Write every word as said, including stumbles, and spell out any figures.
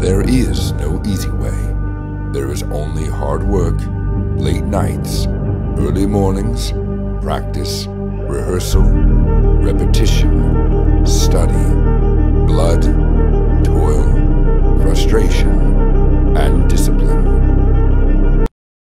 There is no easy way. There is only hard work, late nights, early mornings, practice, rehearsal, repetition, study, blood,